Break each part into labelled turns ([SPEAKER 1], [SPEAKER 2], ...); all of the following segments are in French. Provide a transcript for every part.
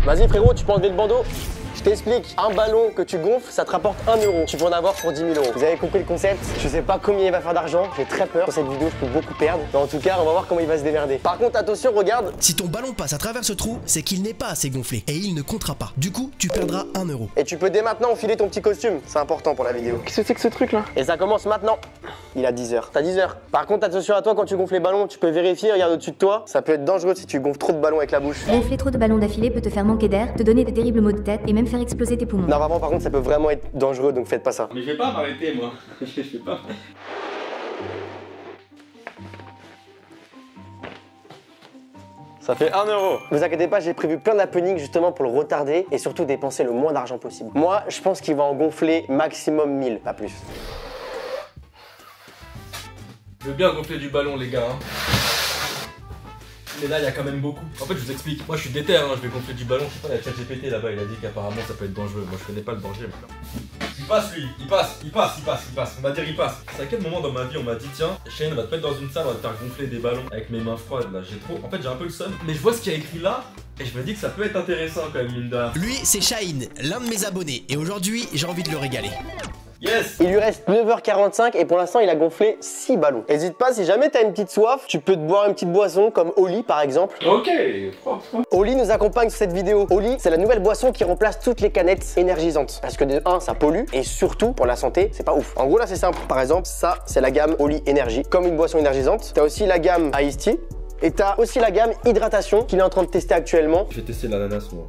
[SPEAKER 1] Vas-y frérot, tu peux enlever le bandeau. Je t'explique, un ballon que tu gonfles, ça te rapporte 1 euro. Tu peux en avoir pour 10 000 euros. Vous avez compris le concept? Je sais pas combien il va faire d'argent, j'ai très peur. Dans cette vidéo, je peux beaucoup perdre. Mais en tout cas, on va voir comment il va se démerder. Par contre, attention, regarde.
[SPEAKER 2] Si ton ballon passe à travers ce trou, c'est qu'il n'est pas assez gonflé et il ne comptera pas. Du coup, tu perdras 1 euro.
[SPEAKER 1] Et tu peux dès maintenant enfiler ton petit costume. C'est important pour la vidéo.
[SPEAKER 3] Qu'est-ce que c'est que ce truc là?
[SPEAKER 1] Et ça commence maintenant. Il a 10 heures. T'as 10 heures. Par contre, attention à toi quand tu gonfles les ballons, tu peux vérifier, regarde au-dessus de toi. Ça peut être dangereux si tu gonfles trop de ballons avec la bouche.
[SPEAKER 4] Gonfler trop de ballons d'affilée peut te faire manquer d'air, te donner des terribles maux de tête et même faire exploser tes poumons.
[SPEAKER 1] Non, vraiment, par contre, ça peut vraiment être dangereux, donc faites pas ça.
[SPEAKER 5] Mais je vais pas m'arrêter, moi. Je vais pas.
[SPEAKER 1] Ça fait 1 euro. Vous inquiétez pas, j'ai prévu plein d'happenings justement pour le retarder et surtout dépenser le moins d'argent possible. Moi, je pense qu'il va en gonfler maximum 1000, pas plus.
[SPEAKER 5] Je veux bien gonfler du ballon, les gars. Mais là, il y a quand même beaucoup. En fait, je vous explique. Moi, je suis déter, hein. Je vais gonfler du ballon. Je sais pas, il y a ChatGPT là-bas. Il a dit qu'apparemment, ça peut être dangereux. Moi, je connais pas le danger. Mais... Il passe, lui. Il passe. On va dire, il passe. C'est à quel moment dans ma vie on m'a dit, tiens, Shane, on va te mettre dans une salle, on va te faire gonfler des ballons avec mes mains froides. Là, j'ai trop. En fait, j'ai un peu le seum. Mais je vois ce qu'il y a écrit là. Et je me dis que ça peut être intéressant quand même, mine de rien.
[SPEAKER 2] Lui, c'est Shaheen, l'un de mes abonnés. Et aujourd'hui, j'ai envie de le régaler.
[SPEAKER 5] Yes!
[SPEAKER 1] Il lui reste 9h45 et pour l'instant il a gonflé 6 ballons. N'hésite pas, si jamais t'as une petite soif, tu peux te boire une petite boisson comme Oli par exemple.
[SPEAKER 5] Ok, propre.
[SPEAKER 1] Oli nous accompagne sur cette vidéo. Oli, c'est la nouvelle boisson qui remplace toutes les canettes énergisantes. Parce que de 1, ça pollue et surtout pour la santé, c'est pas ouf. En gros là c'est simple. Par exemple, ça c'est la gamme Oli Energy, comme une boisson énergisante. T'as aussi la gamme Iced Tea et t'as aussi la gamme Hydratation qu'il est en train de tester actuellement.
[SPEAKER 5] Je vais tester l'ananas moi.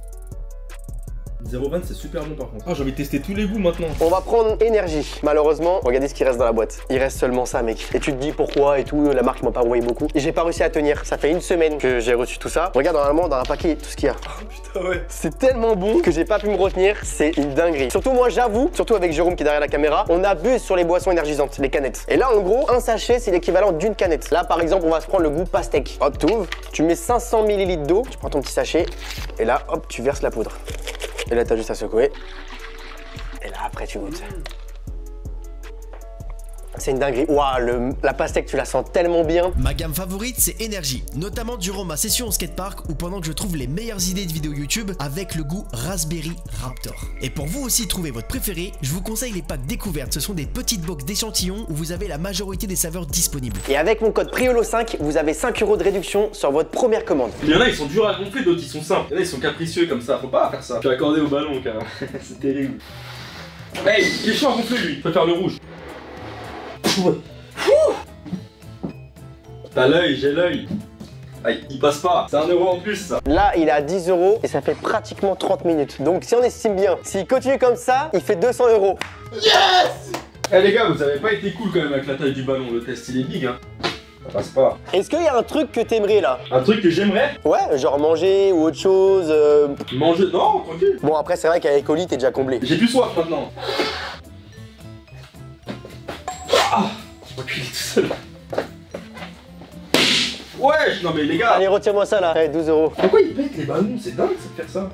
[SPEAKER 5] 0,20 c'est super bon par contre. Ah, j'ai envie de tester tous les goûts maintenant.
[SPEAKER 1] On va prendre énergie. Malheureusement, regardez ce qui reste dans la boîte. Il reste seulement ça, mec. Et tu te dis pourquoi et tout. La marque m'a pas envoyé beaucoup. Et j'ai pas réussi à tenir. Ça fait une semaine que j'ai reçu tout ça. Regarde normalement dans un paquet tout ce qu'il y a.
[SPEAKER 5] Oh putain, ouais.
[SPEAKER 1] C'est tellement bon que j'ai pas pu me retenir. C'est une dinguerie. Surtout moi, j'avoue, surtout avec Jérôme qui est derrière la caméra, on abuse sur les boissons énergisantes, les canettes. Et là, en gros, un sachet, c'est l'équivalent d'une canette. Là, par exemple, on va se prendre le goût pastèque. Hop, t'ouvres. Tu mets 500 ml d'eau. Tu prends ton petit sachet. Et là, hop, tu verses la poudre. Et là, t'as juste à secouer. Et là, après, tu goûtes. C'est une dinguerie. Waouh, la pastèque, tu la sens tellement bien.
[SPEAKER 2] Ma gamme favorite, c'est Énergie, notamment durant ma session au skatepark ou pendant que je trouve les meilleures idées de vidéos YouTube avec le goût Raspberry Raptor. Et pour vous aussi trouver votre préféré, je vous conseille les packs découvertes. Ce sont des petites box d'échantillons où vous avez la majorité des saveurs disponibles.
[SPEAKER 1] Et avec mon code PRIOLO5, vous avez 5 € de réduction sur votre première commande.
[SPEAKER 5] Il y en a, ils sont durs à gonfler, d'autres ils sont simples. Il y en a, ils sont capricieux comme ça. Faut pas faire ça. Je vais accorder au ballon, carrément. C'est terrible. Hey, il est chaud à gonfler lui. Je préfère le rouge. T'as l'œil, j'ai l'œil. Aïe, il passe pas. C'est 1 euro en plus ça.
[SPEAKER 1] Là, il est à 10 € et ça fait pratiquement 30 minutes. Donc si on estime bien, s'il continue comme ça, il fait 200 €.
[SPEAKER 5] Yes! Eh les gars, vous avez pas été cool quand même avec la taille du ballon. Le test il est big hein. Ça passe pas.
[SPEAKER 1] Est-ce qu'il y a un truc que t'aimerais là?
[SPEAKER 5] Un truc que j'aimerais?
[SPEAKER 1] Ouais, genre manger ou autre chose
[SPEAKER 5] Manger? Non, tranquille.
[SPEAKER 1] Bon, après, c'est vrai qu'avec Oli, t'es déjà comblé.
[SPEAKER 5] J'ai plus soif maintenant. Ah, je recule tout seul. Wesh, non mais les gars.
[SPEAKER 1] Allez, retire-moi ça là. Allez, 12 €.
[SPEAKER 5] Pourquoi ils pètent les ballons? C'est dingue ça de faire ça.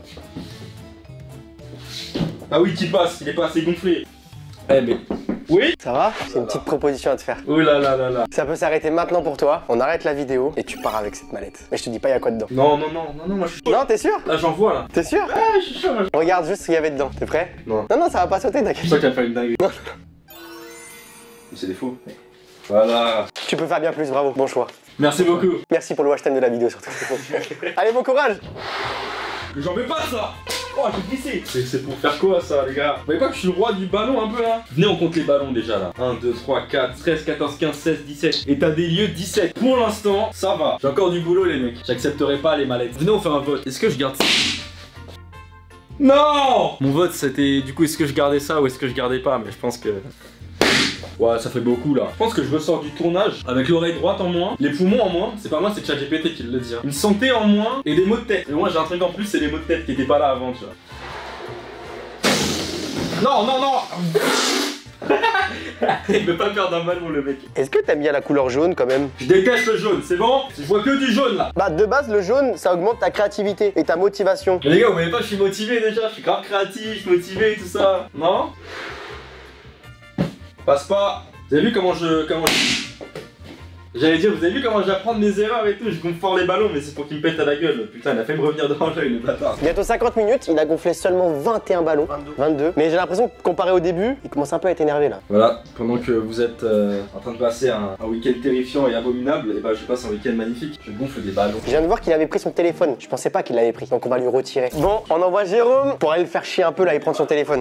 [SPEAKER 5] Ah oui, qui passe, il est pas assez gonflé. Eh mais... Oui?
[SPEAKER 1] Ça va? J'ai une petite proposition à te faire.
[SPEAKER 5] Oh là là là là.
[SPEAKER 1] Ça peut s'arrêter maintenant pour toi. On arrête la vidéo et tu pars avec cette mallette. Mais je te dis pas, il y a quoi dedans.
[SPEAKER 5] Non, moi je suis chaud.
[SPEAKER 1] Non, t'es sûr?
[SPEAKER 5] Là j'en vois là.
[SPEAKER 1] T'es sûr?
[SPEAKER 5] Ouais, je suis chaud.
[SPEAKER 1] Regarde juste ce qu'il y avait dedans. T'es prêt?
[SPEAKER 5] Non.
[SPEAKER 1] Non, ça va pas sauter, t'inquiète.
[SPEAKER 5] C'est toi qui as fait une dinguerie.
[SPEAKER 1] Non.
[SPEAKER 5] C'est des faux. Voilà.
[SPEAKER 1] Tu peux faire bien plus, bravo. Bon choix.
[SPEAKER 5] Merci beaucoup.
[SPEAKER 1] Merci pour le watch time de la vidéo surtout. Allez, bon courage!
[SPEAKER 5] J'en veux pas ça. Oh, j'ai glissé. C'est pour faire quoi ça, les gars? Vous voyez pas que je suis le roi du ballon un peu là? Venez, on compte les ballons déjà là. 1, 2, 3, 4, 13, 14, 15, 16, 17. État des lieux 17. Pour l'instant, ça va. J'ai encore du boulot, les mecs. J'accepterai pas les mallettes. Venez, on fait un vote. Est-ce que je garde ça? Non! Mon vote c'était du coup, est-ce que je gardais ça ou est-ce que je gardais pas? Mais je pense que. Ouais, ça fait beaucoup là. Je pense que je ressors du tournage avec l'oreille droite en moins, les poumons en moins. C'est pas moi, c'est ChatGPT qui le dit. Hein. Une santé en moins et des maux de tête. Et moi j'ai un truc en plus, c'est les maux de tête qui étaient pas là avant, tu vois. Non, non, non. Il veut pas perdre un ballon le mec.
[SPEAKER 1] Est-ce que t'aimes bien la couleur jaune quand même?
[SPEAKER 5] Je déteste le jaune, c'est bon? Je vois que du jaune là.
[SPEAKER 1] Bah de base le jaune ça augmente ta créativité et ta motivation.
[SPEAKER 5] Mais les gars, vous voyez pas, je suis motivé déjà, je suis grave créatif, motivé, tout ça. Non? Passe pas. Vous avez vu comment je... J'allais dire, vous avez vu comment j'apprends de mes erreurs et tout, je gonfle fort les ballons, mais c'est pour qu'il me pète à la gueule. Putain, il a fait me revenir devant l'œil, le bâtard.
[SPEAKER 1] Bientôt 50 minutes, il a gonflé seulement 21 ballons. 22. Mais j'ai l'impression que comparé au début, il commence un peu à être énervé là.
[SPEAKER 5] Voilà, pendant que vous êtes en train de passer un week-end terrifiant et abominable, et bah je passe un week-end magnifique. Je gonfle des ballons.
[SPEAKER 1] Je viens de voir qu'il avait pris son téléphone. Je pensais pas qu'il l'avait pris, donc on va lui retirer. Bon, on envoie Jérôme pour aller le faire chier un peu là et prendre son téléphone.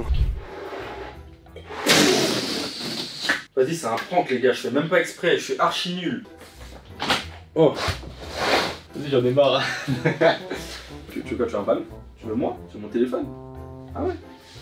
[SPEAKER 5] Vas-y, c'est un prank les gars, je fais même pas exprès, je suis archi nul. Oh. Vas-y, j'en ai marre. tu veux quoi, tu veux un ballon? Tu veux moi? Tu veux mon téléphone? Ah ouais.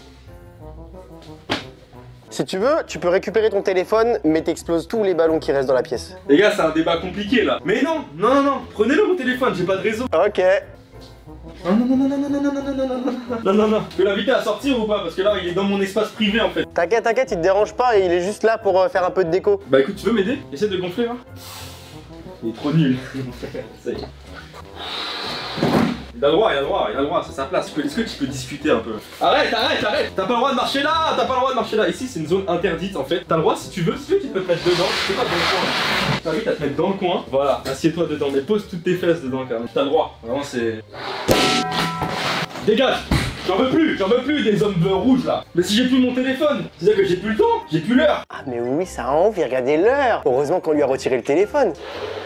[SPEAKER 1] Si tu veux, tu peux récupérer ton téléphone, mais t'exploses tous les ballons qui restent dans la pièce.
[SPEAKER 5] Les gars, c'est un débat compliqué là. Mais non, non, non, non, prenez-le mon téléphone, j'ai pas de réseau.
[SPEAKER 1] Ok.
[SPEAKER 5] Non, non, non, non, non, non, non, non, non, non, non, non, non, non, non. Je peux l'inviter à sortir ou pas? Parce que là, il est dans mon espace privé en fait.
[SPEAKER 1] T'inquiète, t'inquiète, il te dérange pas et il est juste là pour faire un peu de déco.
[SPEAKER 5] Bah écoute, tu veux m'aider? Essaie de gonfler là. Il est trop nul. Ça y est. Il a le droit, il a le droit, il a le droit, c'est sa place. Est-ce que tu peux discuter un peu? Arrête, arrête, arrête! T'as pas le droit de marcher là! T'as pas le droit de marcher là! Ici, c'est une zone interdite en fait. T'as le droit, si tu veux, tu peux te mettre dedans. Tu peux pas dans le coin. Je t'invite à te mettre dans le coin. Voilà, assieds-toi dedans, mais pose toutes tes fesses dedans quand même. T'as le droit, vraiment, c'est. Dégage! J'en veux plus des hommes rouges là. Mais si j'ai plus mon téléphone, c'est-à-dire que j'ai plus le temps, j'ai plus l'heure.
[SPEAKER 1] Ah mais oui, ça a envie, regardez l'heure. Heureusement qu'on lui a retiré le téléphone.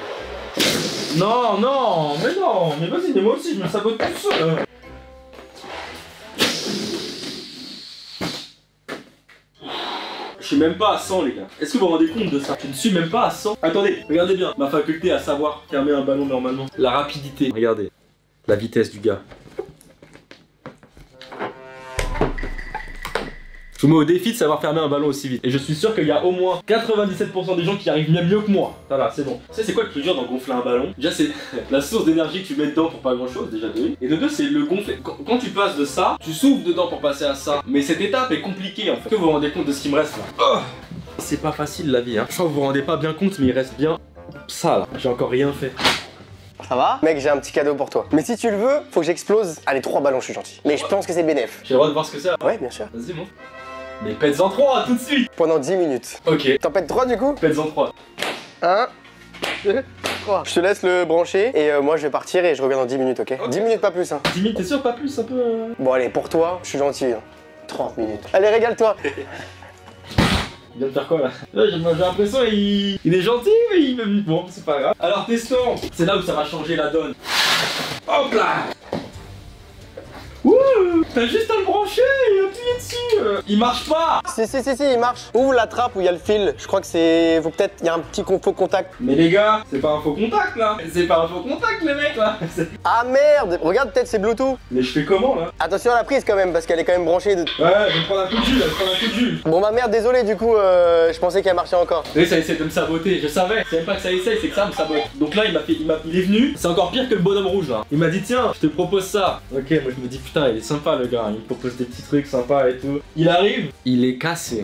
[SPEAKER 5] Non, non, mais vas-y, mais moi aussi je me sabote tout seul. Je suis même pas à 100 les gars. Est-ce que vous vous rendez compte de ça? Je ne suis même pas à 100. Attendez, regardez bien. Ma faculté à savoir fermer un ballon normalement. La rapidité. Regardez. La vitesse du gars. Je vous mets au défi de savoir fermer un ballon aussi vite. Et je suis sûr qu'il y a au moins 97% des gens qui arrivent bien mieux que moi. Voilà, c'est bon. Tu sais, c'est quoi le plus dur dans gonfler un ballon? Déjà, c'est la source d'énergie que tu mets dedans pour pas grand chose, déjà de 1. Et de 2, c'est le gonfler. Quand tu passes de ça, tu souffles dedans pour passer à ça. Mais cette étape est compliquée en fait. Est-ce que vous vous rendez compte de ce qui me reste là? Oh, c'est pas facile la vie, hein. Je crois que vous vous rendez pas bien compte, mais il reste bien ça là. J'ai encore rien fait.
[SPEAKER 1] Ça va? Mec, j'ai un petit cadeau pour toi. Mais si tu le veux, faut que j'explose. Allez, 3 ballons, je suis gentil. Mais je pense que c'est bénéf.
[SPEAKER 5] J'ai le droit de voir ce que c'est?
[SPEAKER 1] Ouais, bien sûr.
[SPEAKER 5] Vas-y, moi. Mais pète-en 3 tout de suite.
[SPEAKER 1] Pendant 10 minutes.
[SPEAKER 5] Ok.
[SPEAKER 1] T'en pètes 3 du coup?
[SPEAKER 5] Pète-en 3.
[SPEAKER 1] 1, 2, 3. Je te laisse le brancher et moi je vais partir et je reviens dans 10 minutes, ok? 10 minutes, pas plus, hein.
[SPEAKER 5] 10 minutes, t'es sûr? Pas plus, un peu.
[SPEAKER 1] Bon, allez, pour toi, je suis gentil. Hein. 30 minutes. Allez, régale-toi.
[SPEAKER 5] Il vient de faire quoi là? Là j'ai l'impression il est gentil mais il me... Bon c'est pas grave. Alors testons. C'est là où ça va changer la donne. Hop là. Ouh. T'as juste à le brancher et appuyer dessus. Il marche pas.
[SPEAKER 1] Si, il marche. Ouvre la trappe où il y a le fil. Je crois que c'est... Faut peut-être... Il y a un petit faux contact.
[SPEAKER 5] Mais les gars, c'est pas un faux contact là. C'est pas un faux contact les mecs là.
[SPEAKER 1] Ah merde. Regarde, peut-être c'est Bluetooth.
[SPEAKER 5] Mais je fais comment là?
[SPEAKER 1] Attention à la prise quand même parce qu'elle est quand même branchée.
[SPEAKER 5] Ouais, je vais me prendre un coup de jus là, je vais prendre un coup de jus.
[SPEAKER 1] Bon bah merde, désolé du coup, je pensais qu'elle marchait encore.
[SPEAKER 5] Oui, ça essaie de me saboter, je savais. C'est même pas que ça essaye, c'est que ça me sabote. Donc là, il est venu, c'est encore pire que le bonhomme rouge là. Il m'a dit tiens, je te propose ça. Ok, moi je me dis putain, il est sympa le gars, il me propose des petits trucs sympas et tout. Il arrive, il est cassé.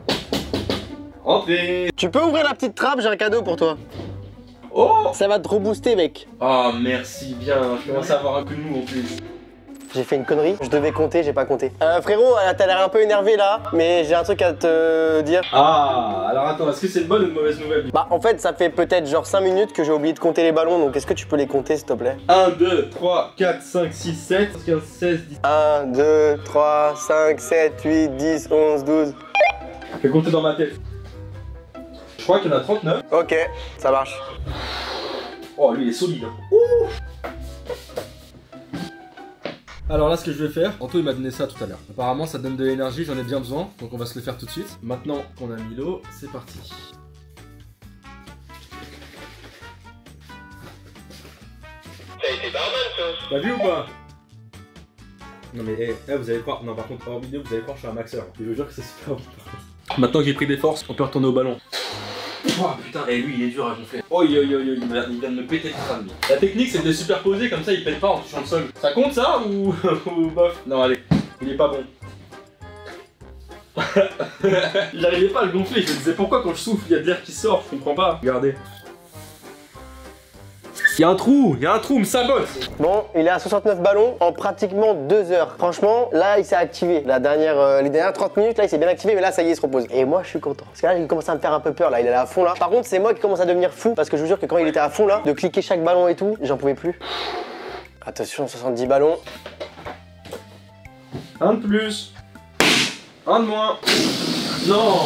[SPEAKER 5] Entrez.
[SPEAKER 1] Tu peux ouvrir la petite trappe, j'ai un cadeau pour toi.
[SPEAKER 5] Oh.
[SPEAKER 1] Ça va te rebooster mec.
[SPEAKER 5] Oh merci bien, je commence à avoir un coup de mou en plus.
[SPEAKER 1] J'ai fait une connerie, je devais compter, j'ai pas compté. Frérot, t'as l'air un peu énervé là, mais j'ai un truc à te dire.
[SPEAKER 5] Ah, alors attends, est-ce que c'est une bonne ou une mauvaise nouvelle?
[SPEAKER 1] Bah en fait, ça fait peut-être genre 5 minutes que j'ai oublié de compter les ballons, donc est-ce que tu peux les compter s'il te plaît?
[SPEAKER 5] 1, 2, 3, 4, 5, 6, 7, 15, 16, 10.
[SPEAKER 1] 1, 2, 3, 5, 7, 8, 10, 11, 12.
[SPEAKER 5] Je vais compter dans ma tête. Je crois qu'il y en a 39.
[SPEAKER 1] Ok, ça marche.
[SPEAKER 5] Oh, lui il est solide. Ouh. Alors là ce que je vais faire, Anto il m'a donné ça tout à l'heure. Apparemment ça donne de l'énergie, j'en ai bien besoin, donc on va se le faire tout de suite. Maintenant qu'on a mis l'eau, c'est parti.
[SPEAKER 3] Ça a été barman ça.
[SPEAKER 5] T'as vu ou pas? Non mais vous allez croire, non par contre hors vidéo vous allez croire que je suis un maxeur. Je vous jure que c'est super bon. Maintenant que j'ai pris des forces, on peut retourner au ballon. Oh putain, et lui il est dur à gonfler. Oh il vient de me péter le crâne. La technique c'est de les superposer comme ça il pète pas en touchant le sol. Ça compte ça ou bof? Non allez, il est pas bon. J'arrivais pas à le gonfler, je me disais pourquoi quand je souffle il y a de l'air qui sort, je comprends pas. Regardez. Y'a un trou, me sabote.
[SPEAKER 1] Bon, il est à 69 ballons en pratiquement 2 heures. Franchement, là, il s'est activé. Les dernières 30 minutes, là, il s'est bien activé, mais là, ça y est, il se repose. Et moi, je suis content. Parce que là, il commence à me faire un peu peur, là. Il est à fond, là. Par contre, c'est moi qui commence à devenir fou. Parce que je vous jure que quand il était à fond, là, de cliquer chaque ballon et tout, j'en pouvais plus. Attention, 70 ballons.
[SPEAKER 5] Un de plus. Un de moins. Non,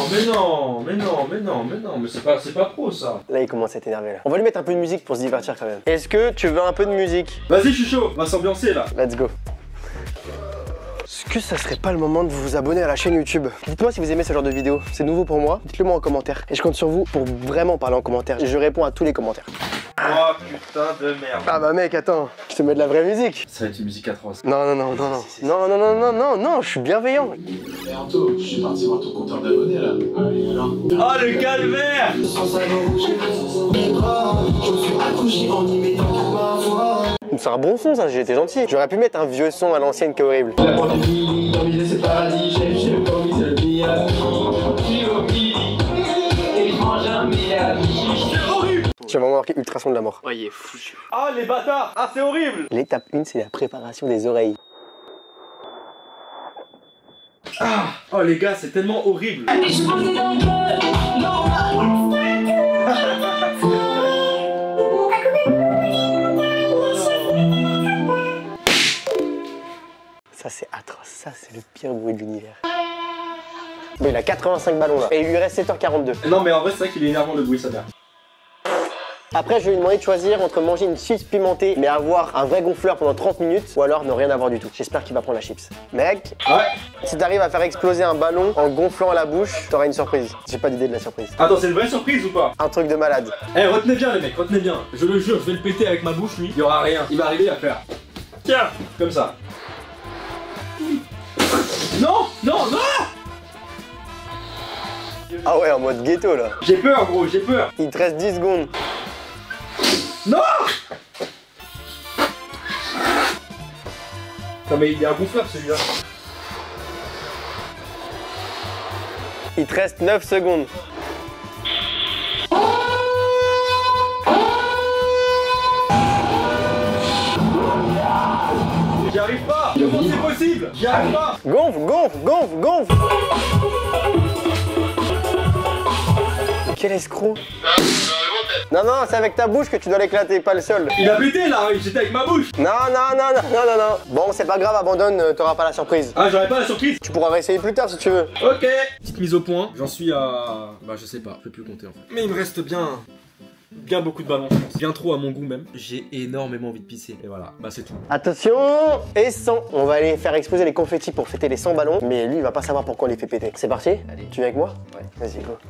[SPEAKER 5] mais c'est pas pro ça.
[SPEAKER 1] Là, il commence à être énervé, là. On va lui mettre un peu de musique pour se divertir quand même. Est-ce que tu veux un peu de musique?
[SPEAKER 5] Vas-y, je suis chaud, on va s'ambiancer là.
[SPEAKER 1] Let's go. Est-ce que ça serait pas le moment de vous abonner à la chaîne YouTube? Dites-moi si vous aimez ce genre de vidéo, c'est nouveau pour moi, dites-le moi en commentaire. Et je compte sur vous pour vraiment parler en commentaire, je réponds à tous les commentaires.
[SPEAKER 5] Oh putain de merde.
[SPEAKER 1] Ah bah mec, attends, je te mets de la vraie musique.
[SPEAKER 5] Ça va être une musique atroce.
[SPEAKER 1] Non, je suis bienveillant.
[SPEAKER 6] Et Anto, je suis parti voir ton compteur d'abonnés là. Allez, alors.
[SPEAKER 5] Oh le calvaire.
[SPEAKER 1] C'est un bon son ça, j'ai été gentil. J'aurais pu mettre un vieux son à l'ancienne qui est horrible.
[SPEAKER 6] La pandémie, dans l'idée c'est paradis, j'ai le promis, c'est le billard.
[SPEAKER 1] J'ai vraiment marqué ultrason de la mort.
[SPEAKER 5] Oh il est fou. Ah les bâtards. Ah c'est horrible.
[SPEAKER 1] L'étape 1, c'est la préparation des oreilles.
[SPEAKER 5] Ah. Oh les gars, c'est tellement horrible.
[SPEAKER 1] Ça c'est atroce, ça c'est le pire bruit de l'univers. Bon, il a 85 ballons là, et il lui reste 7h42.
[SPEAKER 5] Non mais en vrai c'est vrai qu'il est énervant le bruit sa mère.
[SPEAKER 1] Après, je vais lui demander de choisir entre manger une chips pimentée mais avoir un vrai gonfleur pendant 30 minutes ou alors ne rien avoir du tout. J'espère qu'il va prendre la chips. Mec,
[SPEAKER 5] Ouais.
[SPEAKER 1] si t'arrives à faire exploser un ballon en gonflant la bouche, t'auras une surprise. J'ai pas d'idée de la surprise.
[SPEAKER 5] Attends, c'est une vraie surprise ou pas?
[SPEAKER 1] Un truc de malade.
[SPEAKER 5] Eh, retenez bien les mecs, retenez bien. Je le jure, je vais le péter avec ma bouche lui. Il y aura rien. Il va arriver à faire. Tiens, comme ça. Non, non, non.
[SPEAKER 1] Ah ouais, en mode ghetto là.
[SPEAKER 5] J'ai peur gros, j'ai peur.
[SPEAKER 1] Il te reste 10 secondes.
[SPEAKER 5] Non. Non mais il est ingonflable celui-là.
[SPEAKER 1] Il te reste 9 secondes.
[SPEAKER 5] J'y arrive pas. Comment c'est possible? J'y arrive pas.
[SPEAKER 1] Gonfle, gonfle, gonfle, gonfle. Quel escroc. Non, non, c'est avec ta bouche que tu dois l'éclater, pas le sol.
[SPEAKER 5] Il a pété là, j'étais avec ma bouche.
[SPEAKER 1] Non. Bon, c'est pas grave, abandonne, t'auras pas la surprise.
[SPEAKER 5] Ah, j'aurais pas la surprise.
[SPEAKER 1] Tu pourras réessayer plus tard si tu veux.
[SPEAKER 5] Ok. Petite mise au point. J'en suis à... Bah je sais pas, je peux plus compter en fait. Mais il me reste bien beaucoup de ballons je pense. Bien trop à mon goût même. J'ai énormément envie de pisser. Et voilà, bah c'est tout.
[SPEAKER 1] Attention, et 100. On va aller faire exploser les confettis pour fêter les 100 ballons. Mais lui, il va pas savoir pourquoi on les fait péter. C'est parti? Allez. Tu viens avec moi? Ouais. Vas-y, go.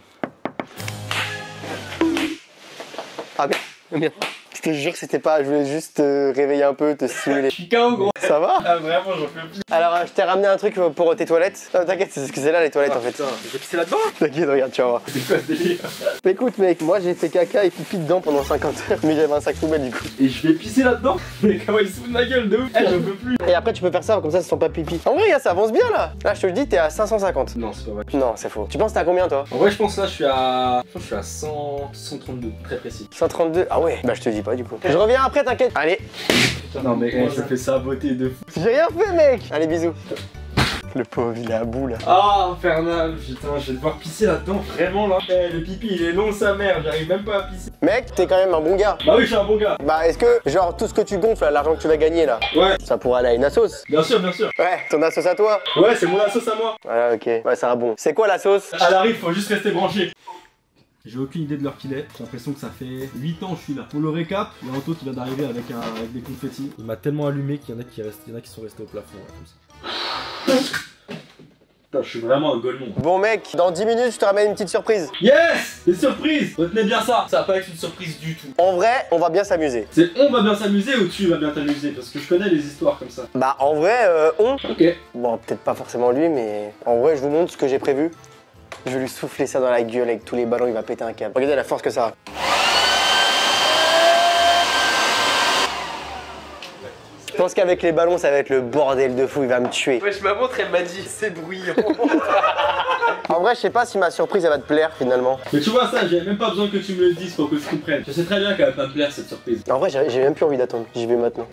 [SPEAKER 1] Ah bien. Je te jure que c'était pas, je voulais juste te réveiller un peu, te stimuler.
[SPEAKER 5] Je suis KO gros.
[SPEAKER 1] Ça va?
[SPEAKER 5] Ah vraiment j'en peux plus.
[SPEAKER 1] Alors je t'ai ramené un truc pour tes toilettes. Non t'inquiète, c'est ce que c'est là les toilettes en fait.
[SPEAKER 5] Putain, j'ai pissé là-dedans.
[SPEAKER 1] T'inquiète, regarde, tu vas voir.
[SPEAKER 5] C'est quoi ce délire?
[SPEAKER 1] Écoute mec, moi j'ai fait caca et pipi dedans pendant 50 heures, mais j'avais un sac poubelle du coup.
[SPEAKER 5] Et je vais pisser là-dedans? Mais comment il se fout de ma gueule de ouf? Eh j'en peux plus.
[SPEAKER 1] Et après tu peux faire ça, comme ça sent pas pipi. En vrai, ça avance bien là. Là je te le dis, t'es à 550.
[SPEAKER 5] Non c'est pas vrai.
[SPEAKER 1] Non, c'est faux. Tu penses t'es à combien toi?
[SPEAKER 5] En vrai je pense là je suis à 132, très précis.
[SPEAKER 1] 132. Ah ouais. Bah je te dis pas du coup. Je reviens après, t'inquiète. Allez.
[SPEAKER 5] Non mais je me fais saboter de fou.
[SPEAKER 1] J'ai rien fait mec. Allez bisous. Le pauvre, il est à bout là.
[SPEAKER 5] Ah infernal, putain, je vais devoir pisser là-dedans, vraiment là. Eh, le pipi il est long sa mère, j'arrive même pas à pisser.
[SPEAKER 1] Mec, t'es quand même un bon gars.
[SPEAKER 5] Bah oui, je suis un bon gars.
[SPEAKER 1] Bah est-ce que, genre, tout ce que tu gonfles, là, l'argent que tu vas gagner là,
[SPEAKER 5] Ouais,
[SPEAKER 1] ça pourrait aller à une assos?
[SPEAKER 5] bien sûr, bien sûr.
[SPEAKER 1] Ouais, ton assos à toi.
[SPEAKER 5] Ouais, c'est mon la sauce à moi.
[SPEAKER 1] Voilà, ok. Ouais, ça va bon. C'est quoi la sauce?
[SPEAKER 5] À l'arrive, faut juste rester branché. J'ai aucune idée de l'heure qu'il est, j'ai l'impression que ça fait 8 ans que je suis là. Pour le récap, il y a Anto qui vient d'arriver avec des confettis. Il m'a tellement allumé qu'il y en a qui sont restés au plafond, là, comme ça. Putain, je suis vraiment un golemon.
[SPEAKER 1] Bon mec, dans 10 minutes, je te ramène une petite surprise.
[SPEAKER 5] Yes! Des surprises! Retenez bien ça, ça va pas être une surprise du tout.
[SPEAKER 1] En vrai, on va bien s'amuser.
[SPEAKER 5] C'est on va bien s'amuser ou tu vas bien t'amuser? Parce que je connais les histoires comme ça.
[SPEAKER 1] Bah en vrai, on...
[SPEAKER 5] Ok.
[SPEAKER 1] Bon, peut-être pas forcément lui, mais en vrai, je vous montre ce que j'ai prévu. Je vais lui souffler ça dans la gueule avec tous les ballons, il va péter un câble. Regardez la force que ça a. pense qu'avec les ballons, ça va être le bordel de fou, il va me tuer.
[SPEAKER 7] Wesh, ma montre, elle m'a dit, c'est bruyant.
[SPEAKER 1] En vrai, je sais pas si ma surprise, elle va te plaire finalement.
[SPEAKER 5] Mais tu vois ça, j'avais même pas besoin que tu me le dises pour que je comprenne. Je sais très bien qu'elle va pas me plaire cette surprise.
[SPEAKER 1] En vrai, j'ai même plus envie d'attendre. J'y vais maintenant.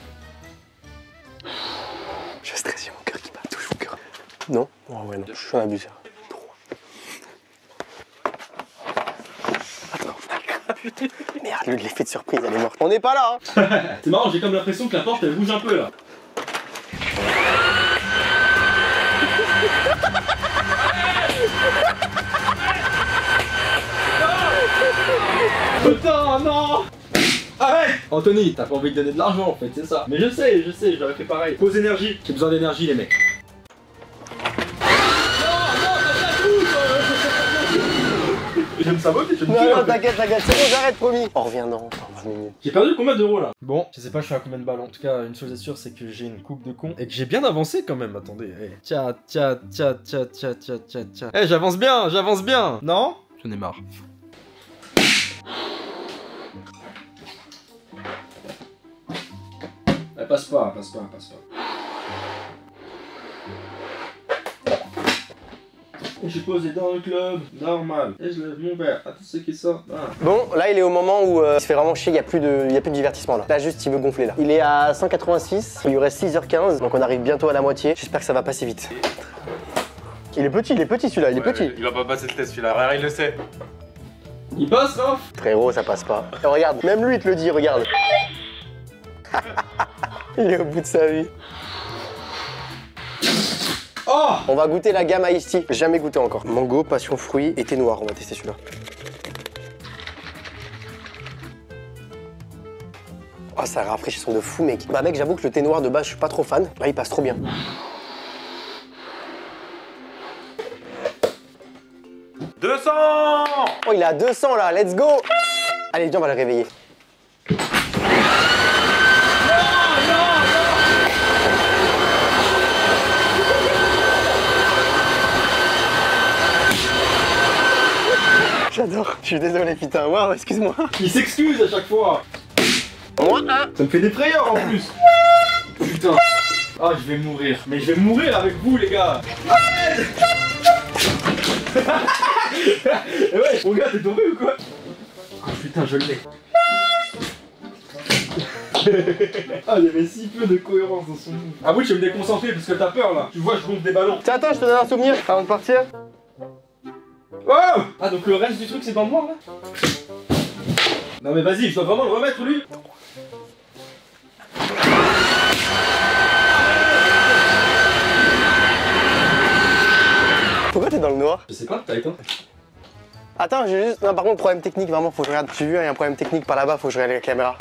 [SPEAKER 1] Je stresse, j'ai mon cœur qui bat. Touche mon cœur. Non? Oh ouais, non. Je suis un abuseur. Merde, l'effet de surprise, elle est morte. On n'est pas là, hein.
[SPEAKER 5] C'est marrant, j'ai comme l'impression que la porte elle bouge un peu là. Putain, non! Arrête! Anthony, t'as pas envie de donner de l'argent en fait, c'est ça. Mais je sais, j'aurais fait pareil. Pause énergie, j'ai besoin d'énergie les mecs. Je vais me saboter, je vais me tuer.
[SPEAKER 1] Non, t'inquiète, c'est bon, j'arrête, promis. On revient dans 20 minutes.
[SPEAKER 5] J'ai perdu combien d'euros là? Bon, je sais pas je suis à combien de balles. En tout cas, une chose est sûre, c'est que j'ai une coupe de con et que j'ai bien avancé quand même. Attendez, hey. Tiens. Eh, j'avance bien. Non? J'en ai marre. Elle passe pas. Et je suis posé dans le club, normal. Et je lève mon verre à tous ceux qui sortent. Ah.
[SPEAKER 1] Bon, là, il est au moment où il se fait vraiment chier, il n'y a plus de divertissement là. Là, juste, il veut gonfler là. Il est à 186, il lui reste 6h15, donc on arrive bientôt à la moitié. J'espère que ça va passer vite. Il est petit celui-là, il est petit.
[SPEAKER 7] Il va pas passer le test celui-là, regarde, il le sait.
[SPEAKER 5] Il passe, Raph?
[SPEAKER 1] Frérot, ça passe pas. Et regarde, même lui, il te le dit, regarde. Il est au bout de sa vie.
[SPEAKER 5] Oh!
[SPEAKER 1] On va goûter la gamme Ice Tea. Jamais goûté encore. Mango, passion fruit et thé noir. On va tester celui-là. Oh, ça a rafraîchissant de fou, mec. Bah, mec, j'avoue que le thé noir de base, je suis pas trop fan. Là, il passe trop bien. «
[SPEAKER 7] 200 !
[SPEAKER 1] Oh, il est à 200 là. Let's go! Allez, viens, on va le réveiller. J'adore. Je suis désolé, putain. Waouh, excuse-moi.
[SPEAKER 5] Il s'excuse à chaque fois.
[SPEAKER 1] Moi,
[SPEAKER 5] Ça me fait des frayeurs en plus. Putain. Ah, je vais mourir. Mais je vais mourir avec vous, les gars. Arrête. Ouais, mon gars, t'es tombé ou quoi? Oh putain, je l'ai. Ah, il y avait si peu de cohérence dans son move. Ah oui, je vais me déconcentrer parce que t'as peur là. Tu vois, je gonfle des ballons.
[SPEAKER 1] tiens, attends, je te donne un souvenir avant de partir.
[SPEAKER 5] Oh! Ah, donc le reste du truc, c'est dans le noir là? Non, mais vas-y, je dois vraiment le remettre lui.
[SPEAKER 1] Pourquoi t'es dans le noir?
[SPEAKER 5] Je sais pas, t'as éteint.
[SPEAKER 1] Attends, j'ai juste. Non, par contre, problème technique, vraiment, faut que je regarde. J'ai vu, il y a un problème technique par là-bas, faut que je regarde la caméra.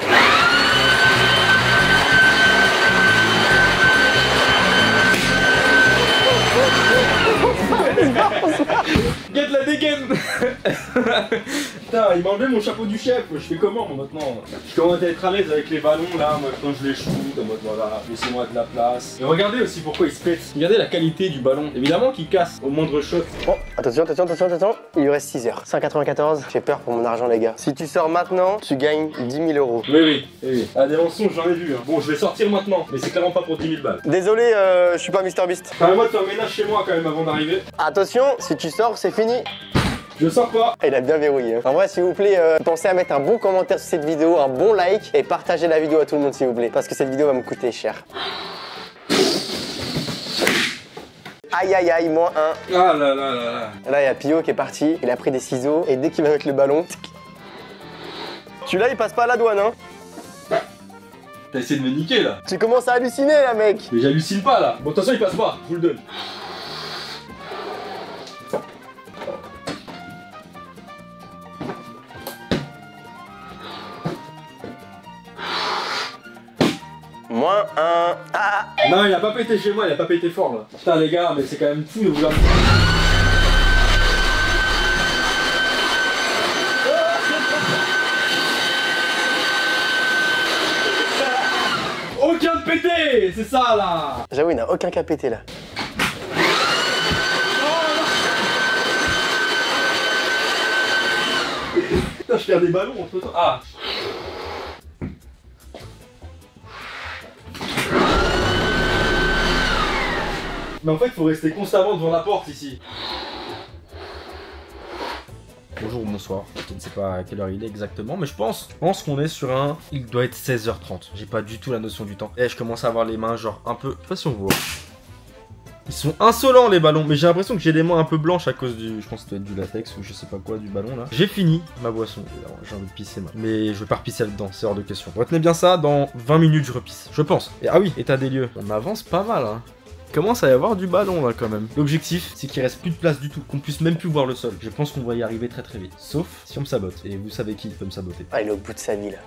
[SPEAKER 5] Get la dégaine. Putain, il m'a enlevé mon chapeau du chef. Je fais comment moi maintenant? Je commence à être à l'aise avec les ballons là, maintenant je les shoot en mode voilà, laissez-moi de la place. Et regardez aussi pourquoi il se pète. Regardez la qualité du ballon. Évidemment qu'il casse au moindre shot.
[SPEAKER 1] Bon, attention. Il lui reste 6 heures. 194. J'ai peur pour mon argent, les gars. Si tu sors maintenant, tu gagnes 10 000 euros.
[SPEAKER 5] Oui. Ah, des mensonges, j'en ai vu. Hein. Bon, je vais sortir maintenant, mais c'est clairement pas pour 10 000 balles.
[SPEAKER 1] Désolé, je suis pas MrBeast.
[SPEAKER 5] Permets-moi de faire ménage chez moi quand même avant d'arriver.
[SPEAKER 1] Attention, si tu sors, c'est fini.
[SPEAKER 5] Je sors pas.
[SPEAKER 1] Il a bien verrouillé. Hein. En vrai, s'il vous plaît, pensez à mettre un bon commentaire sur cette vidéo, un bon like et partagez la vidéo à tout le monde, s'il vous plaît. Parce que cette vidéo va me coûter cher. Aïe aïe aïe, -1.
[SPEAKER 5] Ah là là là là.
[SPEAKER 1] Là, il y a Pio qui est parti. Il a pris des ciseaux et dès qu'il va mettre le ballon, celui-là, il passe pas à la douane, hein.
[SPEAKER 5] T'as essayé de me niquer là.
[SPEAKER 1] Tu commences à halluciner, là, mec.
[SPEAKER 5] Mais j'hallucine pas là. Bon, de toute façon, il passe pas. Je vous le donne.
[SPEAKER 1] -1. Ah.
[SPEAKER 5] Non, il a pas pété chez moi, il a pas pété fort là. Putain, les gars, mais c'est quand même fou de vouloir. Aucun de pété, c'est ça là.
[SPEAKER 1] J'avoue, il n'a aucun qu'à péter là.
[SPEAKER 5] Putain, je perds des ballons entre temps. Ah. Mais en fait, faut rester constamment devant la porte ici. Bonjour ou bonsoir, je ne sais pas à quelle heure il est exactement, mais je pense qu'on est sur un... Il doit être 16h30, j'ai pas du tout la notion du temps. Et je commence à avoir les mains genre un peu... Je sais pas si on voit. Ils sont insolents les ballons, mais j'ai l'impression que j'ai les mains un peu blanches à cause du... Je pense que ça doit être du latex ou je sais pas quoi, du ballon là. J'ai fini ma boisson, j'ai envie de pisser moi. Mais je vais pas repisser là-dedans, c'est hors de question. Retenez bien ça, dans 20 minutes je repisse, je pense. Et, ah oui, état des lieux, on avance pas mal hein. Il commence à y avoir du ballon là quand même. L'objectif c'est qu'il reste plus de place du tout, qu'on puisse même plus voir le sol. Je pense qu'on va y arriver très vite. Sauf si on me sabote. Et vous savez qui peut me saboter.
[SPEAKER 1] Ah, il est au bout de sa vie là.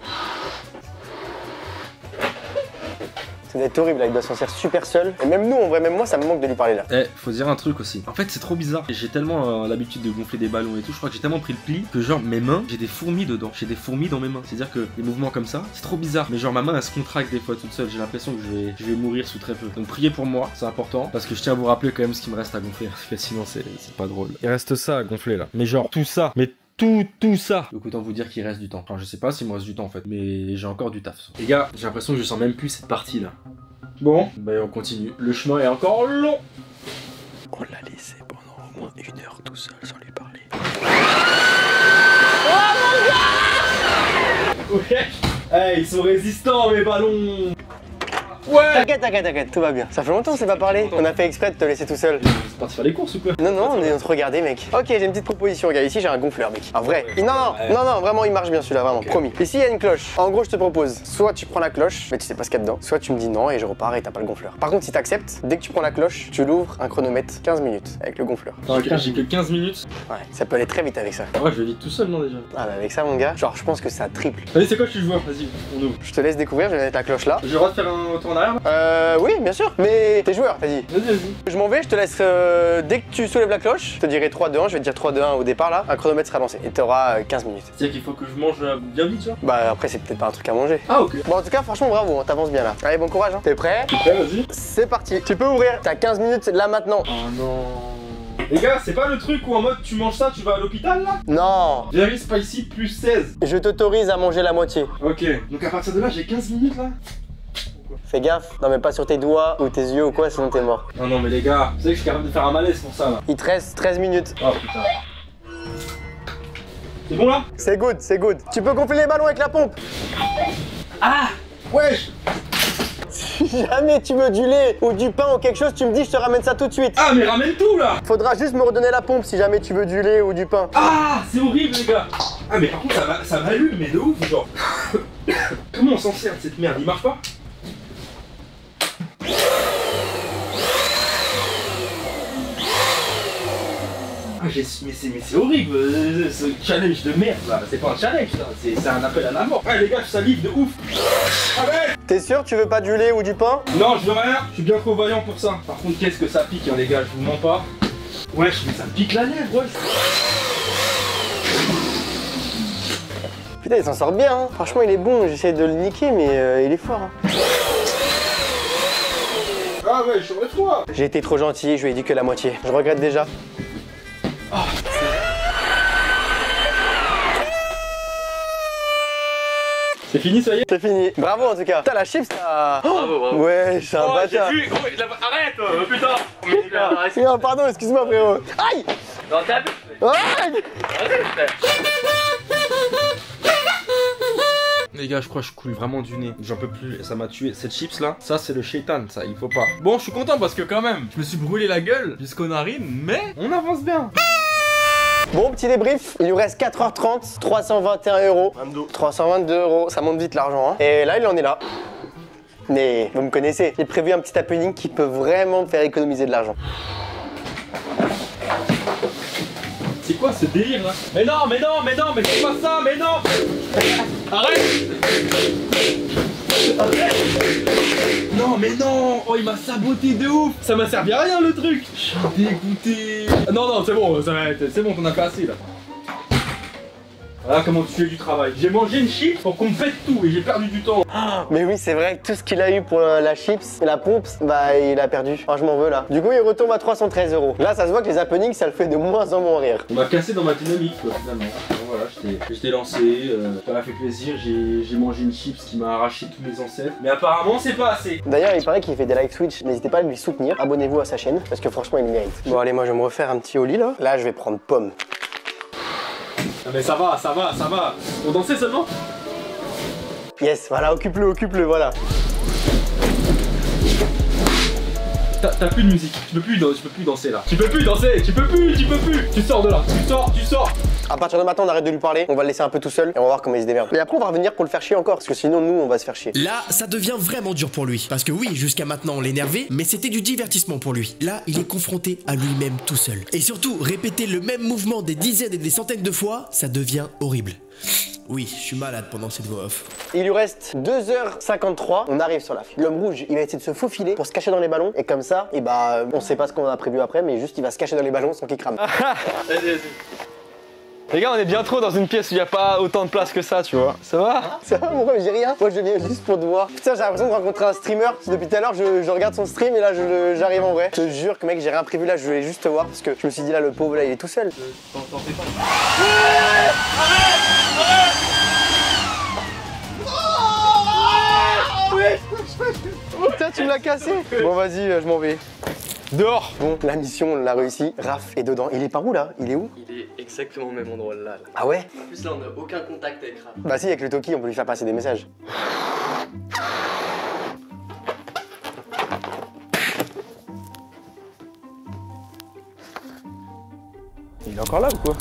[SPEAKER 1] Ça doit être horrible là, il doit s'en sortir super seul. Et même nous en vrai, même moi ça me manque de lui parler là.
[SPEAKER 5] Eh, faut dire un truc aussi. En fait c'est trop bizarre. J'ai tellement l'habitude de gonfler des ballons et tout. Je crois que j'ai tellement pris le pli que genre mes mains, j'ai des fourmis dedans. J'ai des fourmis dans mes mains. C'est à dire que des mouvements comme ça, c'est trop bizarre. Mais genre ma main elle se contracte des fois toute seule. J'ai l'impression que je vais mourir sous très peu. Donc priez pour moi, c'est important. Parce que je tiens à vous rappeler quand même ce qu'il me reste à gonfler. Parce que sinon c'est pas drôle. Il reste ça à gonfler là. Mais genre tout ça. Mais tout ça. Donc autant vous dire qu'il reste du temps. Enfin je sais pas s'il me reste du temps en fait. Mais j'ai encore du taf. Les gars, j'ai l'impression que je sens même plus cette partie là. Bon, bah on continue. Le chemin est encore long.
[SPEAKER 1] On l'a laissé pendant au moins 1 heure tout seul sans lui parler.
[SPEAKER 5] Ouais. Hey, ils sont résistants mes ballons. Ouais.
[SPEAKER 1] T'inquiète, tout va bien. Ça fait longtemps qu'on s'est pas parlé. On a fait exprès de te laisser tout seul.
[SPEAKER 5] C'est parti faire les courses ou quoi?
[SPEAKER 1] Non, on se regardait, mec. Ok, j'ai une petite proposition, regarde. Ici, j'ai un gonfleur, mec. En vrai. Non, vraiment, il marche bien celui-là, vraiment, promis. Ici, il y a une cloche. En gros, je te propose, soit tu prends la cloche, mais tu sais pas ce qu'il y a dedans, soit tu me dis non et je repars et t'as pas le gonfleur. Par contre, si t'acceptes, dès que tu prends la cloche, tu l'ouvres un chronomètre 15 minutes avec le gonfleur.
[SPEAKER 5] J'ai que 15 minutes.
[SPEAKER 1] Ouais, ça peut aller très vite avec ça.
[SPEAKER 5] Ah ouais, je vais vite tout seul, non déjà?
[SPEAKER 1] Ah, bah avec ça, mon gars, genre, je pense que ça triple.
[SPEAKER 5] Vas-y, c'est quoi que je suis joueur? Vas-y, on ouvre.
[SPEAKER 1] Je te laisse découvrir, je vais mettre la cloche là.
[SPEAKER 5] J'ai le droit de faire un retour en arrière?
[SPEAKER 1] Oui, bien sûr, mais t'es joueur, t'as dit.
[SPEAKER 5] Vas-y.
[SPEAKER 1] Je m'en vais, je te laisse, dès que tu soulèves la cloche, je te dirai 3, 2, 1, je vais te dire 3, 2, 1 au départ là, un chronomètre sera lancé et t'auras 15 minutes.
[SPEAKER 5] C'est-à-dire qu'il faut que je mange bien vite, tu vois?
[SPEAKER 1] Bah après c'est peut-être pas un truc à manger.
[SPEAKER 5] Ah ok.
[SPEAKER 1] Bon en tout cas franchement bravo, hein, t'avances bien là. Allez bon courage, hein. T'es prêt?
[SPEAKER 5] Ouais, vas-y.
[SPEAKER 1] C'est parti, tu peux ouvrir, t'as 15 minutes là maintenant.
[SPEAKER 5] Oh non. Les gars, c'est pas le truc où en mode tu manges ça, tu vas à l'hôpital là?
[SPEAKER 1] Non.
[SPEAKER 5] Very spicy plus 16.
[SPEAKER 1] Je t'autorise à manger la moitié.
[SPEAKER 5] Ok, donc à partir de là j'ai 15 minutes là?
[SPEAKER 1] Fais gaffe, non mais pas sur tes doigts ou tes yeux ou quoi, sinon t'es mort.
[SPEAKER 5] Non mais les gars, vous savez que je suis capable de faire un malaise pour ça là.
[SPEAKER 1] Il te reste 13 minutes.
[SPEAKER 5] Oh putain. C'est bon là?
[SPEAKER 1] C'est good. Tu peux gonfler les ballons avec la pompe.
[SPEAKER 5] Ah! Wesh!
[SPEAKER 1] Si jamais tu veux du lait ou du pain ou quelque chose, tu me dis, je te ramène ça tout de suite.
[SPEAKER 5] Ah mais ramène tout là!
[SPEAKER 1] Faudra juste me redonner la pompe si jamais tu veux du lait ou du pain.
[SPEAKER 5] Ah! C'est horrible les gars! Ah mais par contre ça m'allume mais de ouf genre. Comment on s'en sert de cette merde? Il marche pas? Ah, mais c'est horrible ce challenge de merde là, c'est pas un challenge là, c'est un appel à la mort. Ah les gars je salive de ouf. Ah ouais.
[SPEAKER 1] T'es sûr tu veux pas du lait ou du pain?
[SPEAKER 5] Non je veux rien, je suis bien trop vaillant pour ça. Par contre qu'est-ce que ça pique hein, les gars, je vous mens pas. Wesh mais ça me pique la lèvre wesh.
[SPEAKER 1] Putain il s'en sort bien hein. Franchement il est bon, j'essaie de le niquer mais il est fort hein.
[SPEAKER 5] Ah ouais je suis toi.
[SPEAKER 1] J'ai été trop gentil, je lui ai dit que la moitié. Je regrette déjà. Oh.
[SPEAKER 5] C'est fini ça y est?
[SPEAKER 1] C'est fini. Bravo en tout cas. Putain la chips ça.
[SPEAKER 5] Bravo.
[SPEAKER 1] Ouais, c'est un bâtard.
[SPEAKER 5] J'ai vu, gros, arrête putain.
[SPEAKER 1] Non, pardon, excuse-moi frérot. Aïe.
[SPEAKER 5] Non t'as vu?
[SPEAKER 1] Aïe.
[SPEAKER 5] Les gars, je crois que je coule vraiment du nez. J'en peux plus, ça m'a tué. Cette chips là, ça c'est le shaitan, ça, il faut pas.
[SPEAKER 7] Bon, je suis content parce que quand même, je me suis brûlé la gueule jusqu'aux narines, mais
[SPEAKER 5] on avance bien.
[SPEAKER 1] Bon, petit débrief, il nous reste 4h30, 321 €. 322 €, ça monte vite l'argent. Hein. Et là, il en est là. Mais vous me connaissez, j'ai prévu un petit happening qui peut vraiment me faire économiser de l'argent.
[SPEAKER 5] C'est quoi ce délire là? Mais non, c'est pas ça, mais non! Arrête! Non, mais non! Oh, il m'a saboté de ouf! Ça m'a servi à rien le truc! Je suis dégoûté! Non, c'est bon, c'est bon, t'en as fait assez là.
[SPEAKER 7] Voilà comment tu fais du travail. J'ai mangé une chip pour qu'on me pète tout et j'ai perdu du temps.
[SPEAKER 1] Mais oui, c'est vrai que tout ce qu'il a eu pour la chips, la pompe, bah il a perdu. Oh, je m'en veux là. Du coup, il retombe à 313 €. Là, ça se voit que les happenings, ça le fait de moins en moins rire.
[SPEAKER 7] On m'a cassé dans ma dynamique quoi finalement. Alors, voilà, je t'ai lancé, ça m'a fait plaisir, j'ai mangé une chips qui m'a arraché tous mes ancêtres. Mais apparemment c'est pas assez.
[SPEAKER 1] D'ailleurs, il paraît qu'il fait des live Twitch. N'hésitez pas à lui soutenir. Abonnez-vous à sa chaîne parce que franchement, il le mérite. Bon, allez, moi je vais me refaire un petit au lit là. Là, je vais prendre pomme.
[SPEAKER 7] Ah mais ça va. On dansait seulement?
[SPEAKER 1] Yes, voilà, occupe-le, voilà.
[SPEAKER 7] T'as plus de musique, tu peux plus danser là. Tu peux plus danser, tu peux plus. Tu sors de là, tu sors.
[SPEAKER 1] À partir de maintenant, on arrête de lui parler, on va le laisser un peu tout seul et on va voir comment il se démerde. Et après, on va revenir pour le faire chier encore, parce que sinon, nous, on va se faire chier.
[SPEAKER 2] Là, ça devient vraiment dur pour lui. Parce que oui, jusqu'à maintenant, on l'énervait, mais c'était du divertissement pour lui. Là, il est confronté à lui-même tout seul. Et surtout, répéter le même mouvement des dizaines et des centaines de fois, ça devient horrible. Oui, je suis malade pendant cette voix off.
[SPEAKER 1] Il lui reste 2h53, on arrive sur la fin. L'homme rouge, il va essayer de se faufiler pour se cacher dans les ballons. Et comme ça, et bah, on sait pas ce qu'on a prévu après, mais juste il va se cacher dans les ballons sans qu'il crame.
[SPEAKER 8] Vas-y. Les gars, on est bien trop dans une pièce où il n'y a pas autant de place que ça, tu vois. Ça va?
[SPEAKER 1] Ça va, pourquoi j'ai rien? Moi, je viens juste pour te voir. Putain, j'ai l'impression de rencontrer un streamer. Depuis tout à l'heure, je regarde son stream et là, j'arrive en vrai. Je te jure que mec, j'ai rien prévu là, je voulais juste te voir parce que je me suis dit là, le pauvre là, il est tout seul.
[SPEAKER 7] T'en fais pas.
[SPEAKER 1] Putain, tu me l'as cassé. Bon, vas-y, je m'en vais.
[SPEAKER 8] Dehors.
[SPEAKER 1] Bon, la mission, on l'a réussi. Raph est dedans. Il est par où là? Il est où?
[SPEAKER 9] Il est exactement au même endroit là.
[SPEAKER 1] Ah ouais?
[SPEAKER 9] En plus là on n'a aucun contact avec Raph.
[SPEAKER 1] Bah si, avec le Toki, on peut lui faire passer des messages.
[SPEAKER 8] Il est encore là ou quoi?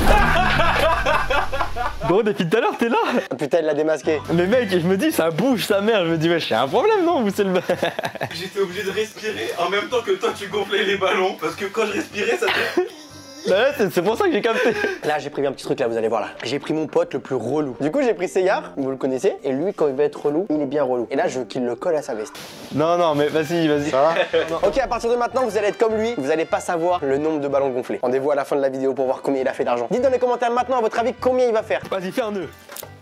[SPEAKER 8] Gros, depuis tout à l'heure, t'es là.
[SPEAKER 1] Putain, il l'a démasqué.
[SPEAKER 8] Mais mec, je me dis, ça bouge sa mère. Je me dis, ouais, j'ai un problème, non? Vous, c'est le.
[SPEAKER 5] J'étais obligé de respirer en même temps que toi tu gonflais les ballons parce que quand je respirais ça te...
[SPEAKER 8] Bah ouais, c'est pour ça que j'ai capté.
[SPEAKER 1] Là, j'ai pris un petit truc là, vous allez voir là. J'ai pris mon pote le plus relou. Du coup, j'ai pris Seyar, vous le connaissez, et lui, quand il va être relou, il est bien relou. Et là, je veux qu'il le colle à sa veste.
[SPEAKER 8] Non, mais vas-y.
[SPEAKER 1] Ça va? Ok, à partir de maintenant, vous allez être comme lui, vous allez pas savoir le nombre de ballons gonflés. Rendez-vous à la fin de la vidéo pour voir combien il a fait d'argent. Dites dans les commentaires maintenant, à votre avis, combien il va faire.
[SPEAKER 8] Vas-y, fais un nœud.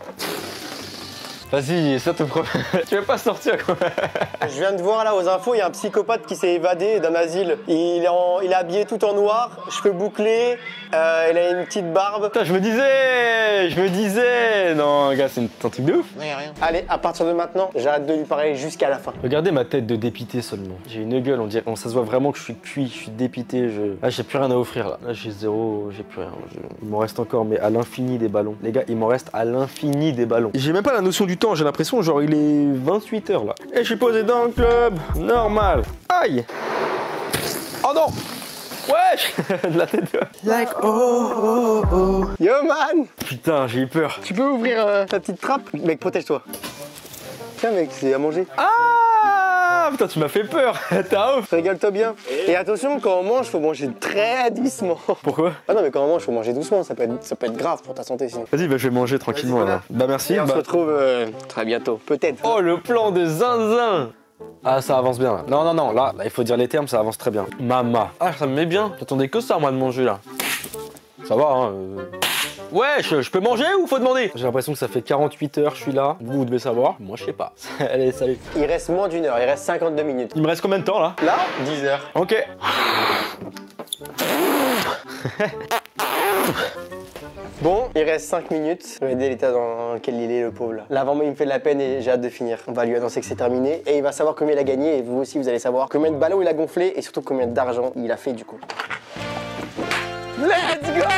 [SPEAKER 8] Vas-y, ça te promets. Tu vas pas sortir quoi.
[SPEAKER 1] Je viens de voir là aux infos, il y a un psychopathe qui s'est évadé d'un asile. Il est habillé tout en noir, cheveux bouclés, il a une petite barbe.
[SPEAKER 8] Putain, je me disais. Non, gars, c'est un truc de ouf.
[SPEAKER 1] Rien. Allez, à partir de maintenant, j'arrête de lui parler jusqu'à la fin.
[SPEAKER 8] Regardez ma tête de dépité seulement. J'ai une gueule, ça se voit vraiment que je suis cuit, je suis dépité. Là, j'ai plus rien à offrir là. Là, j'ai zéro, j'ai plus rien. Il m'en reste encore, mais à l'infini des ballons. Les gars, il m'en reste à l'infini des ballons. J'ai même pas la notion du temps, j'ai l'impression genre il est 28 h là. Et je suis posé dans le club, normal. Aïe. Oh non. Wesh. De la tête de...
[SPEAKER 1] Like oh. Yo man.
[SPEAKER 8] Putain, j'ai eu peur.
[SPEAKER 1] Tu peux ouvrir ta petite trappe? Mec, protège-toi. Tiens mec, c'est à manger.
[SPEAKER 8] Ah putain, tu m'as fait peur. T'as ouf.
[SPEAKER 1] Régale-toi bien. Et attention, quand on mange, faut manger très doucement.
[SPEAKER 8] Pourquoi?
[SPEAKER 1] Ah non, mais quand on mange, faut manger doucement, ça peut être grave pour ta santé sinon.
[SPEAKER 8] Vas-y, bah je vais manger tranquillement là. Bah merci.
[SPEAKER 1] Et on se retrouve très bientôt, peut-être.
[SPEAKER 8] Oh, le plan de zinzin. Ah, ça avance bien là. Non, là, il faut dire les termes, ça avance très bien. Mama. Ah, ça me met bien. J'attendais que ça, moi, de manger là. Ça va, hein. Ouais, je peux manger ou faut demander? J'ai l'impression que ça fait 48 heures, je suis là. Vous devez savoir. Moi, je sais pas. Allez, salut.
[SPEAKER 1] Il reste moins d'1 heure, il reste 52 minutes.
[SPEAKER 8] Il me reste combien de temps là?
[SPEAKER 1] Là, 10 heures.
[SPEAKER 8] Ok.
[SPEAKER 1] Bon, il reste 5 minutes. Regardez l'état dans lequel il est, le pauvre là. Là, vraiment, il me fait de la peine et j'ai hâte de finir. On va lui annoncer que c'est terminé et il va savoir combien il a gagné et vous aussi, vous allez savoir combien de ballons il a gonflé et surtout combien d'argent il a fait du coup. Let's go!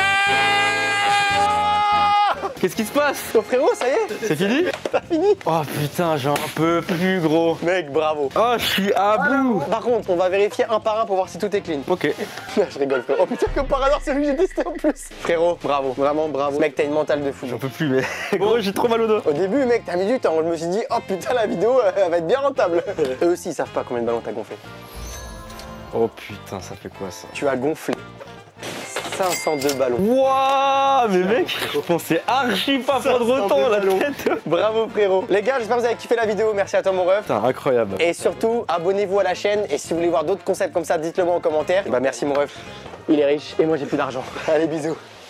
[SPEAKER 8] Qu'est-ce qui se passe?
[SPEAKER 1] Ton frérot, ça y est?
[SPEAKER 8] C'est fini?
[SPEAKER 1] T'as fini?
[SPEAKER 8] Oh putain, j'en peux plus gros.
[SPEAKER 1] Mec, bravo.
[SPEAKER 8] Oh, je suis à bout.
[SPEAKER 1] Par contre, on va vérifier un par un pour voir si tout est clean.
[SPEAKER 8] Ok.
[SPEAKER 1] Je rigole, frérot. Oh putain, comme par hasard, c'est lui que j'ai testé en plus. Frérot, bravo, vraiment bravo. Mec, t'as une mentale de fou.
[SPEAKER 8] J'en peux plus, mais gros, j'ai trop mal au dos.
[SPEAKER 1] Au début, mec, t'as mis du temps. Je me suis dit, oh putain, la vidéo, elle va être bien rentable. Eux aussi, ils savent pas combien de ballons t'as gonflé.
[SPEAKER 8] Oh putain, ça fait quoi ça?
[SPEAKER 1] Tu as gonflé 502 ballons.
[SPEAKER 8] Wouah, mais mec, je pensais archi pas prendre autant la tête.
[SPEAKER 1] Bravo frérot. Les gars, j'espère que vous avez kiffé la vidéo. Merci à toi mon ref.
[SPEAKER 8] Putain, incroyable.
[SPEAKER 1] Et surtout, abonnez-vous à la chaîne. Et si vous voulez voir d'autres concepts comme ça, dites-le moi en commentaire. Bah merci mon ref. Il est riche et moi j'ai plus d'argent. Allez, bisous.